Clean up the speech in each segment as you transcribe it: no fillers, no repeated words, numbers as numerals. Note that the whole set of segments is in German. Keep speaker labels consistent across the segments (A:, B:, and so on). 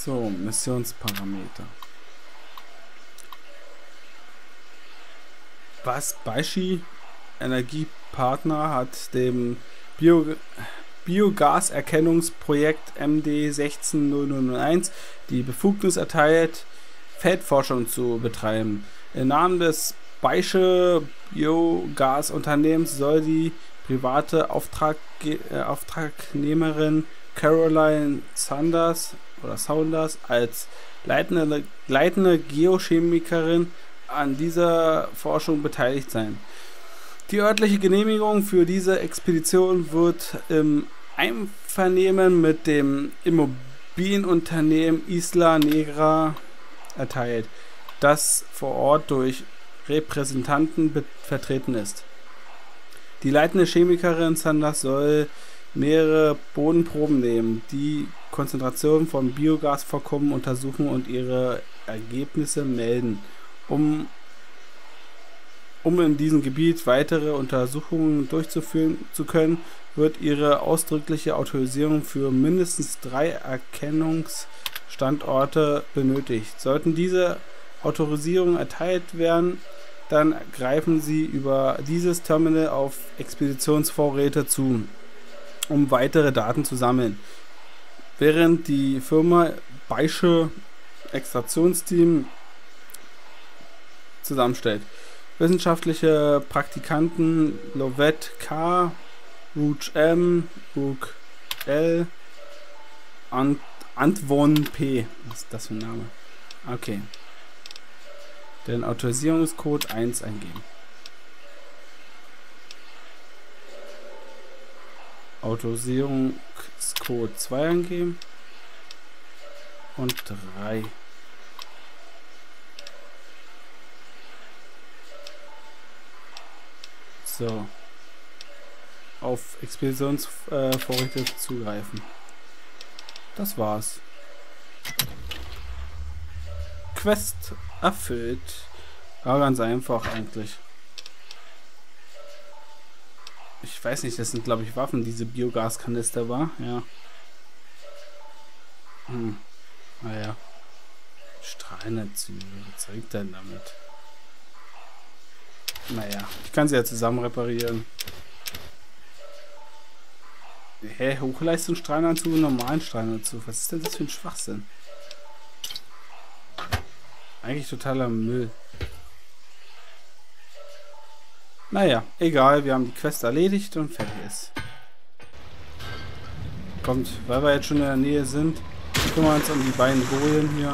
A: So, Missionsparameter. Was Baishi Energiepartner hat dem Biogaserkennungsprojekt MD16001 die Befugnis erteilt, Feldforschung zu betreiben. Im Namen des Baische Biogasunternehmens soll die private Auftragnehmerin Caroline Saunders als leitende Geochemikerin an dieser Forschung beteiligt sein. Die örtliche Genehmigung für diese Expedition wird im Einvernehmen mit dem Immobilienunternehmen Isla Negra erteilt, das vor Ort durch Repräsentanten vertreten ist. Die leitende Chemikerin Sanders soll mehrere Bodenproben nehmen, die Konzentration von Biogasvorkommen untersuchen und ihre Ergebnisse melden, um in diesem Gebiet weitere Untersuchungen durchzuführen zu können, wird ihre ausdrückliche Autorisierung für mindestens 3 Erkennungsstandorte benötigt. Sollten diese Autorisierungen erteilt werden, dann greifen sie über dieses Terminal auf Expeditionsvorräte zu, um weitere Daten zu sammeln. Während die Firma Baische Extraktionsteam zusammenstellt. Wissenschaftliche Praktikanten Lovett K., Rouge M., Rook L. und Antwon P. Was ist das für ein Name? Okay. Den Autorisierungscode 1 eingeben. Autorisierungscode 2 eingeben. Und 3. So. Auf Expeditionsvorräte zugreifen. Das war's. Quest erfüllt. War ganz einfach eigentlich. Ich weiß nicht, das sind glaube ich Waffen, diese Biogaskanister war. Ja. Naja. Strahlnetzüge. Was soll ich denn damit? Naja, ich kann sie ja zusammen reparieren. Hä? Hochleistungsstrahlenanzug und normalen Strahlenanzug. Was ist denn das für ein Schwachsinn? Eigentlich totaler Müll. Naja, egal. Wir haben die Quest erledigt und fertig ist. Kommt, weil wir jetzt schon in der Nähe sind, kümmern wir uns um die beiden Bojen hier.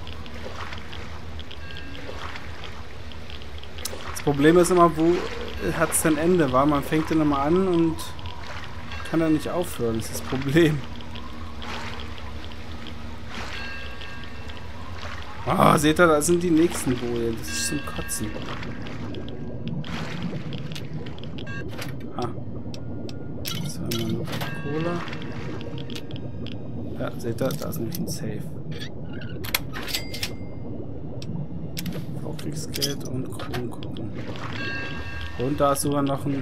A: Das Problem ist immer, wo hat es denn Ende? Man fängt dann immer an und kann dann nicht aufhören. Das ist das Problem. Ah, seht ihr, da sind die nächsten Bojen. Das ist zum Kotzen. Ah. Das haben wir noch Cola. Ja, seht ihr, da ist nämlich ein Safe. Kriegsgeld und Kronen gucken. Und da ist sogar noch ein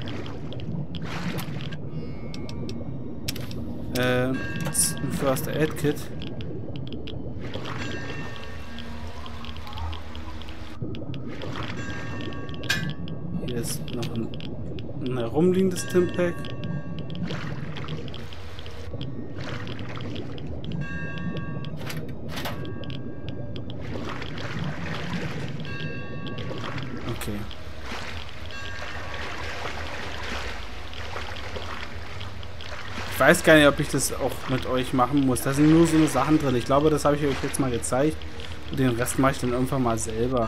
A: First Aid Kit. Hier ist noch ein herumliegendes Stimpack. Okay. Ich weiß gar nicht, ob ich das auch mit euch machen muss. Da sind nur so eine Sachen drin. Ich glaube, das habe ich euch jetzt mal gezeigt. Und den Rest mache ich dann irgendwann mal selber.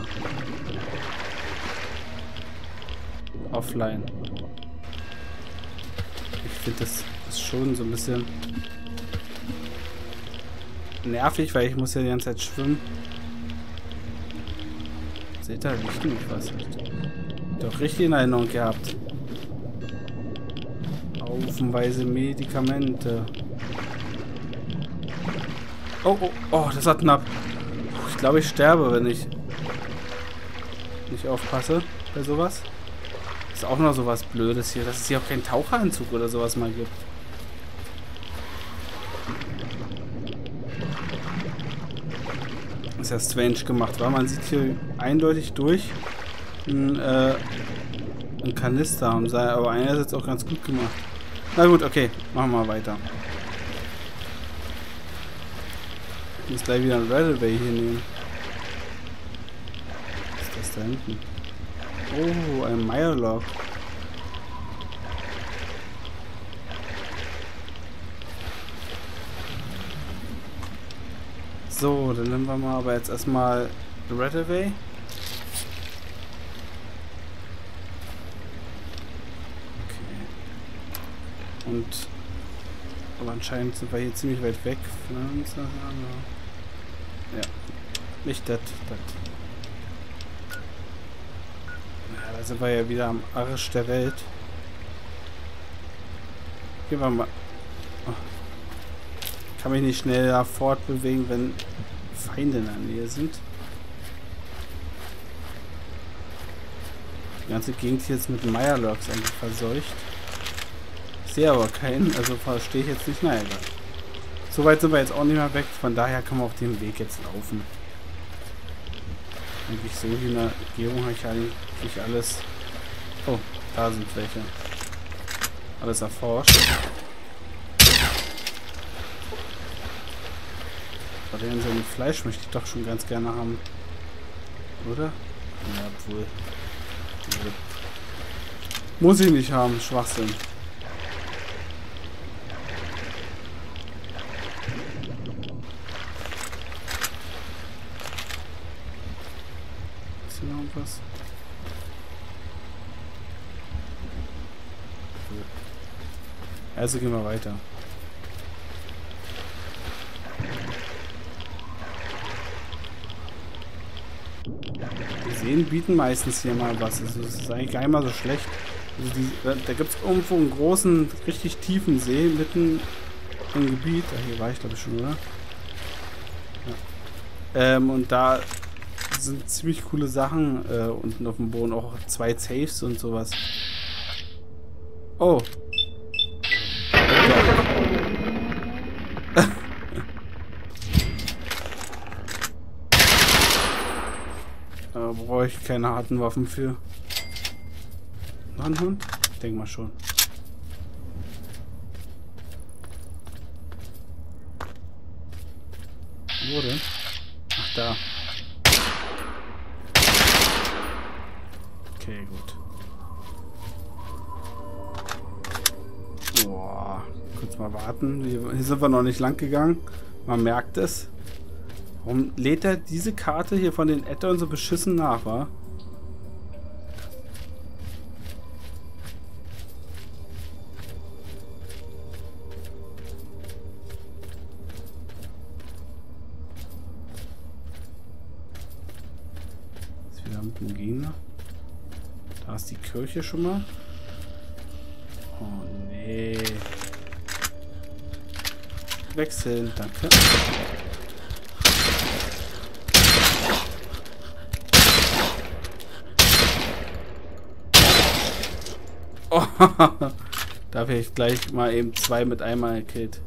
A: Offline. Ich finde das ist schon so ein bisschen nervig, weil ich muss ja die ganze Zeit schwimmen. Seht ihr, riecht nämlich was. Doch richtig in Erinnerung gehabt. Haufenweise Medikamente. Oh, oh, oh, das war knapp. Ich glaube, ich sterbe, wenn ich nicht aufpasse bei sowas. Ist auch noch sowas Blödes hier, dass es hier auch keinen Taucheranzug oder sowas mal gibt. Ist ja strange gemacht, weil man sieht hier eindeutig durch ein Kanister, aber einer ist jetzt auch ganz gut gemacht. Na gut, okay, machen wir mal weiter. Ich muss gleich wieder ein Railway hier nehmen. Was ist das da hinten? Oh, ein Mirelog. So, dann nehmen wir mal aber jetzt erstmal Railway. Und aber anscheinend sind wir hier ziemlich weit weg. Ja, nicht das. Ja, da sind wir ja wieder am Arsch der Welt. Gehen wir mal. Oh. Kann mich nicht schneller fortbewegen, wenn Feinde in der Nähe sind. Die ganze Gegend hier ist mit Mirelurks eigentlich verseucht. Ich sehe aber keinen, also verstehe ich jetzt nicht. Naja, egal. So weit sind wir jetzt auch nicht mehr weg, von daher kann man auf dem Weg jetzt laufen. Eigentlich so hier in der Umgebung habe ich eigentlich alles. Oh, da sind welche. Alles erforscht. Aber den so mit Fleisch möchte ich doch schon ganz gerne haben. Oder? Ja, obwohl. Muss ich nicht haben, Schwachsinn. Ist hier noch was? Also gehen wir weiter. Die Seen bieten meistens hier mal was. Also das ist eigentlich gar nicht mal so schlecht. Also da gibt es irgendwo einen großen, richtig tiefen See mitten im Gebiet. Hier war ich glaube ich schon, oder? Ja. Und da sind ziemlich coole Sachen unten auf dem Boden. Auch 2 Safes und sowas. Oh. Da brauche ich keine harten Waffen für. Noch ein Hund? Ich denke mal schon. Wo denn? Ach, da. Okay, gut. Boah. Kurz mal warten. Hier sind wir noch nicht lang gegangen. Man merkt es. Warum lädt er diese Karte hier von den Add-ons so beschissen nach, wa? Ist wieder mit dem Gegner. Da ist die Kirche schon mal. Oh nee. Wechseln, danke. Oh, da wäre ich gleich mal eben 2 mit einmal gekillt.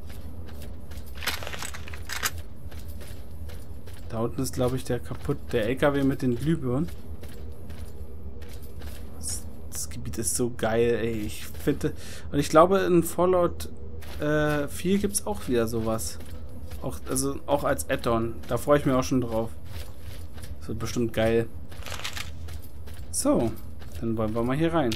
A: Da unten ist, glaube ich, der LKW mit den Glühbirnen. Das Gebiet ist so geil, ey. Ich finde. Und ich glaube, in Fallout 4 gibt es auch wieder sowas. Auch als Add-on. Da freue ich mich auch schon drauf. Das wird bestimmt geil. So, dann wollen wir mal hier rein.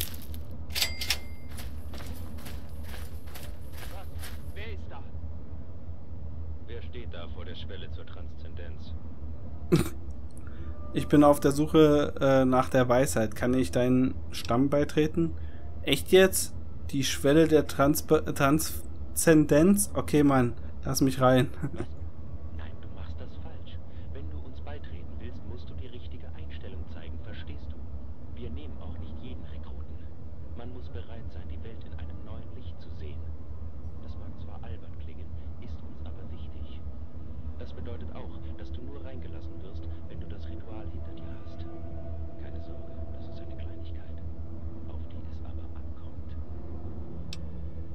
A: Ich bin auf der Suche nach der Weisheit. Kann ich deinen Stamm beitreten? Echt jetzt? Die Schwelle der Transzendenz? Okay, Mann, lass mich rein.
B: Nein, du machst das falsch. Wenn du uns beitreten willst, musst du die richtige Einstellung zeigen, verstehst du? Wir nehmen auch nicht jeden Rekruten. Man muss bereit sein, die Welt in einem neuen Licht zu sehen. Das mag zwar albern klingen, ist uns aber wichtig. Das bedeutet auch, dass du nur reingelassen wirst, wenn du das Ritual hinter dir hast. Keine Sorge, das ist eine Kleinigkeit, auf die es aber ankommt.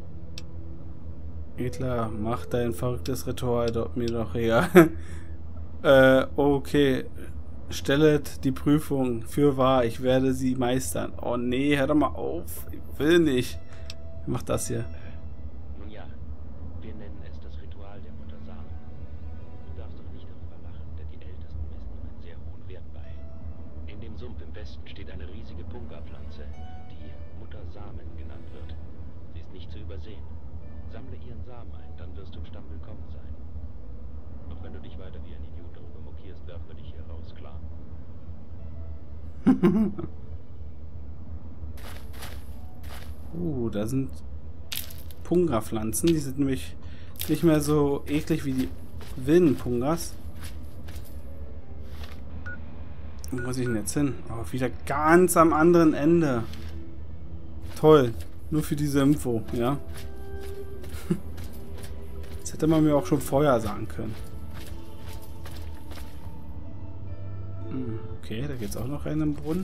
A: Edler, mach dein verrücktes Ritual dort mir doch egal. Okay. Stellet die Prüfung für wahr. Ich werde sie meistern. Oh nee, hör doch mal auf. Ich will nicht. Mach das hier.
B: Nun ja, wir nennen es das Ritual der Mutter Samen. Du darfst doch nicht darüber lachen, denn die Ältesten messen ihm einen sehr hohen Wert bei. In dem Sumpf im Westen steht eine riesige Punga-Pflanze, die Mutter Samen genannt wird. Sie ist nicht zu übersehen. Sammle ihren Samen ein, dann wirst du im Stamm willkommen sein. Doch wenn du dich weiter wie ein Idiot darüber mokierst, werfen wir dich hier raus, klar?
A: Da sind Punga-Pflanzen. Die sind nämlich nicht mehr so eklig wie die wilden Pungas. Wo muss ich denn jetzt hin? Oh, wieder ganz am anderen Ende. Toll. Nur für diese Info, ja. Das hätte man mir auch schon vorher sagen können. Okay, da geht's auch noch rein im Brunnen.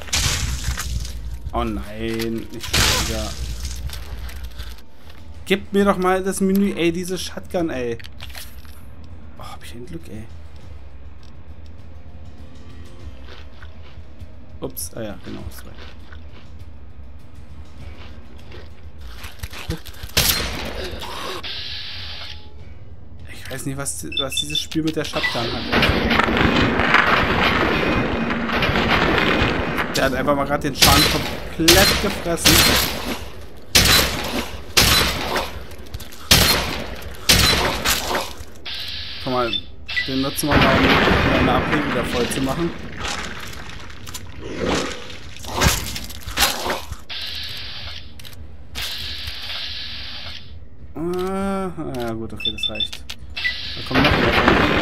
A: Oh nein, nicht schon wieder. Gib mir doch mal das Menü, ey, diese Shotgun, ey. Oh, hab ich ein Glück, ey. Ups, ah ja, genau, das war. Ich weiß nicht, was dieses Spiel mit der Shotgun hat. Der hat einfach mal gerade den Schaden komplett gefressen. Komm mal, den nutzen wir mal, um eine AP wieder voll zu machen. Ja gut, okay, das reicht. Da kommt noch mehr.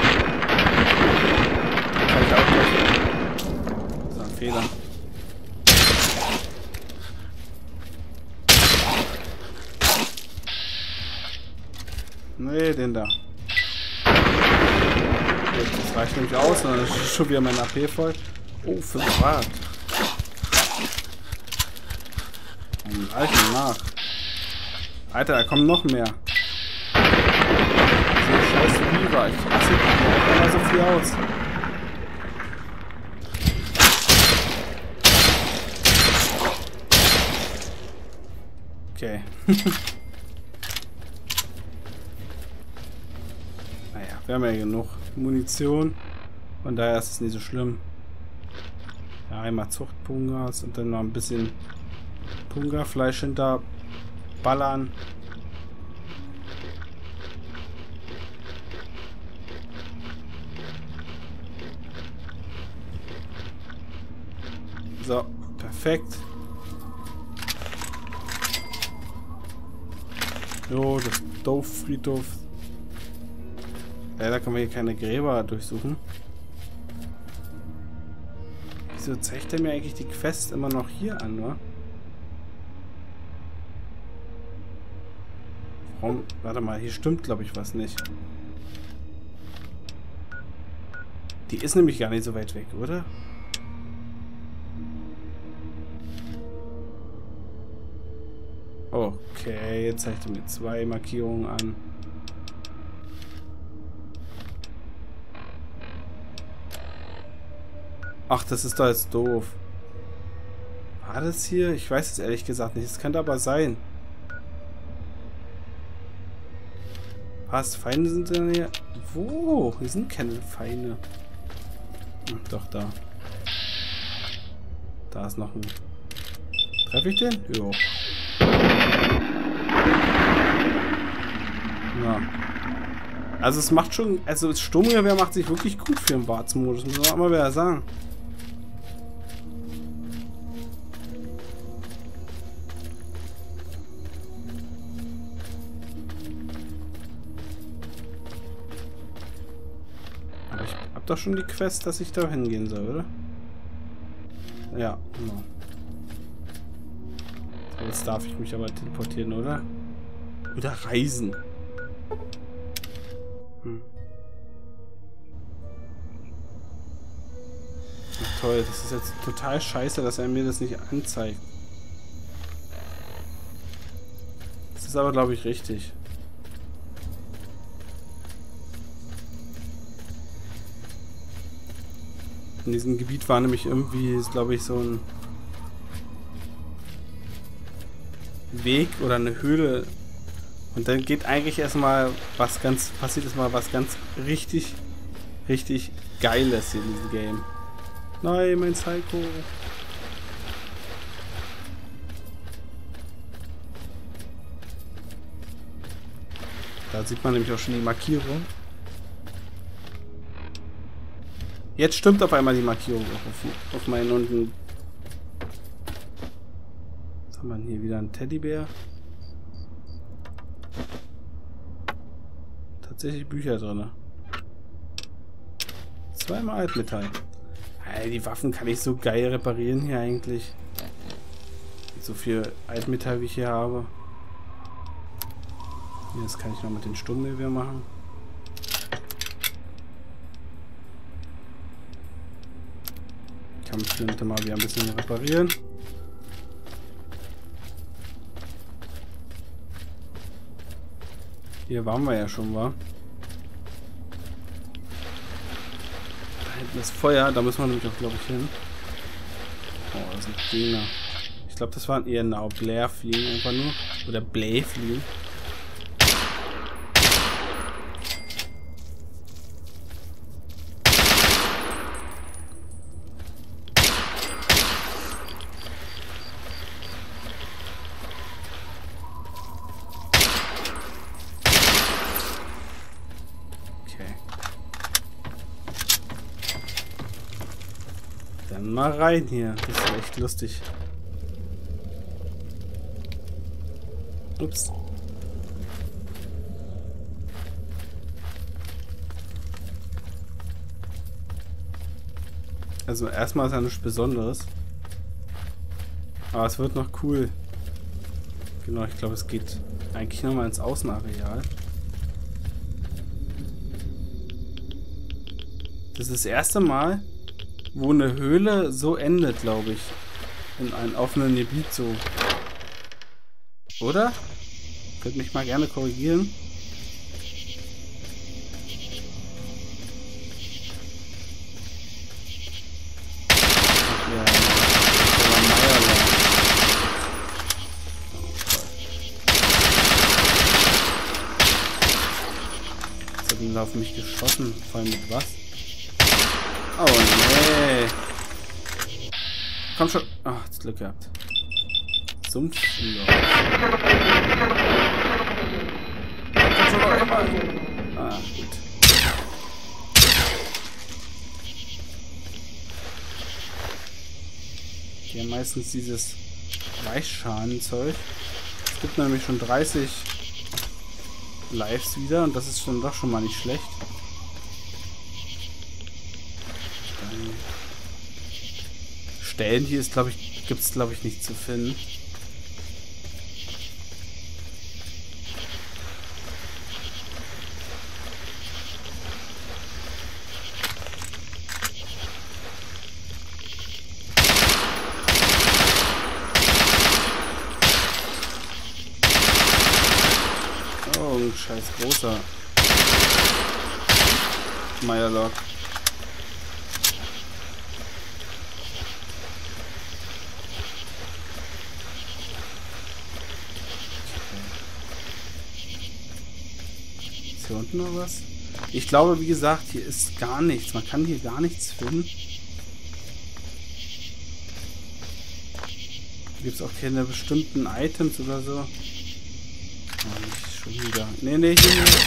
A: Kann ich auch gleich. Das war ein Fehler. Nee, den da. Gut, das reicht nämlich aus, und dann ist schon wieder mein AP voll. Oh, 5 Grad. Dann reichen nach. Alter, da kommen noch mehr. So scheiß Viva. Ich ziehe immer so viel aus. Okay. Naja, wir haben ja genug Munition. Von daher ist es nicht so schlimm. Ja, einmal Zuchtpungas und dann noch ein bisschen Punga-Fleisch hinter ballern. So, perfekt. Jo, das Dorffriedhof. Leider können wir hier keine Gräber durchsuchen. Wieso zeigt er mir eigentlich die Quest immer noch hier an, wa? Warum? Warte mal, hier stimmt, glaube ich, was nicht. Die ist nämlich gar nicht so weit weg, oder? Okay, jetzt zeigt er mir 2 Markierungen an. Ach, das ist doch jetzt doof. War das hier? Ich weiß es ehrlich gesagt nicht. Es könnte aber sein. Was? Feinde sind in der Nähe? Wo? Hier sind keine Feinde. Hm, doch, da. Da ist noch ein... Treffe ich den? Jo. Ja. Also es macht schon... Also das Sturmgewehr macht sich wirklich gut für den Warts-Modus. Muss man auch mal wieder sagen. Aber ich hab doch schon die Quest, dass ich da hingehen soll, oder? Ja, genau. Jetzt darf ich mich aber teleportieren, oder? Oder reisen. Hm. Ach, toll, das ist jetzt total scheiße, dass er mir das nicht anzeigt. Das ist aber, glaube ich, richtig. In diesem Gebiet war nämlich irgendwie, glaube ich, so ein Weg oder eine Höhle. Und dann geht eigentlich erstmal passiert erstmal was ganz richtig Geiles hier in diesem Game. Nein, mein Psycho. Da sieht man nämlich auch schon die Markierung. Jetzt stimmt auf einmal die Markierung auf meinen unten. Was haben wir hier wieder? Ein Teddybär. Tatsächlich Bücher drin. Zweimal Altmetall. Alter, die Waffen kann ich so geil reparieren hier eigentlich. So viel Altmetall wie ich hier habe. Jetzt kann ich noch mit den Sturmgewehr machen. Kampfflinte mal wieder ein bisschen reparieren. Hier waren wir ja schon, wa? Da hinten ist Feuer, da müssen wir nämlich auch, glaube ich, hin. Oh, das sind Gegner. Ich glaube, das waren eher Blair-Fliegen einfach nur. Oder Blay-Fliegen. Dann mal rein hier. Das ist echt lustig. Ups. Also erstmal ist ja nichts Besonderes. Aber es wird noch cool. Genau, ich glaube, es geht eigentlich nochmal ins Außenareal. Das ist das erste Mal, wo eine Höhle so endet, glaube ich. In einem offenen Gebiet so. Oder? Könnt mich mal gerne korrigieren. Jetzt hat ihn auf mich geschossen. Vor allem mit was? Oh nee. Komm schon. Ach, das Glück gehabt. Sumpfloch. Komm schon noch immer. Ah, gut. Die haben meistens dieses Weichschalenzeug. Es gibt nämlich schon 30 Lives wieder und das ist dann doch schon mal nicht schlecht. Stellen hier ist, glaube ich, gibt es, glaube ich, nicht zu finden. Oh, ein scheiß großer Mirelurk. Hier unten noch was? Ich glaube, wie gesagt, hier ist gar nichts. Man kann hier gar nichts finden. Hier gibt es auch keine bestimmten Items oder so. Oh, nicht schon wieder. Nee, nee, hier nicht.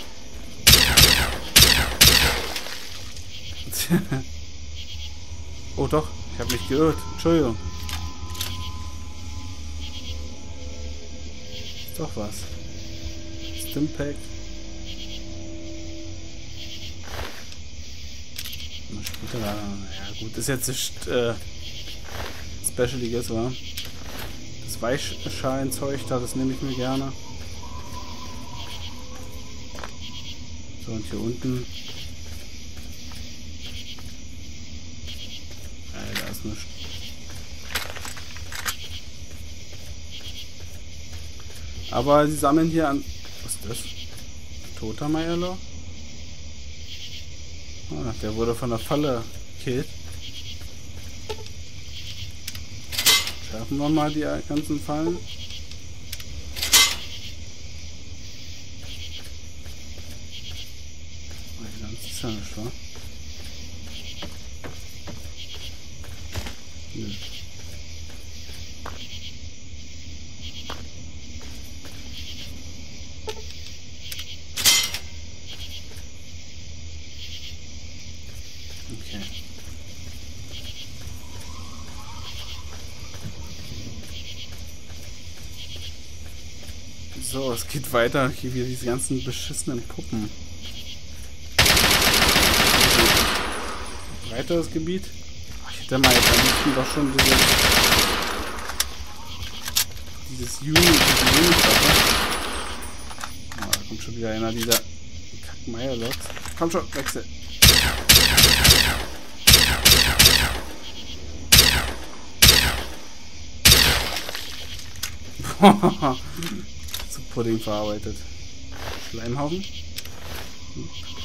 A: Oh doch, ich habe mich geirrt. Entschuldigung. Ist doch was. Stimpack. Ja gut, ist jetzt nicht Specialiges, wa? Das Weichschalenzeug da, das nehme ich mir gerne. So, und hier unten. Da ist nichts. Aber sie sammeln hier an... Was ist das? Toter Mirelurk? Ah, der wurde von der Falle gekillt. Werfen wir mal die ganzen Fallen. Das ist ja nicht wahr. Nö. Okay. So, es geht weiter. Hier wieder diese ganzen beschissenen Puppen. Weiteres Gebiet. Ich hätte mal jetzt am liebsten doch schon dieses Unit-Waffe. Oh, da kommt schon wieder einer dieser Kack-Meierloks. Komm schon, wechsel. Zu Pudding verarbeitet. Schleimhaufen.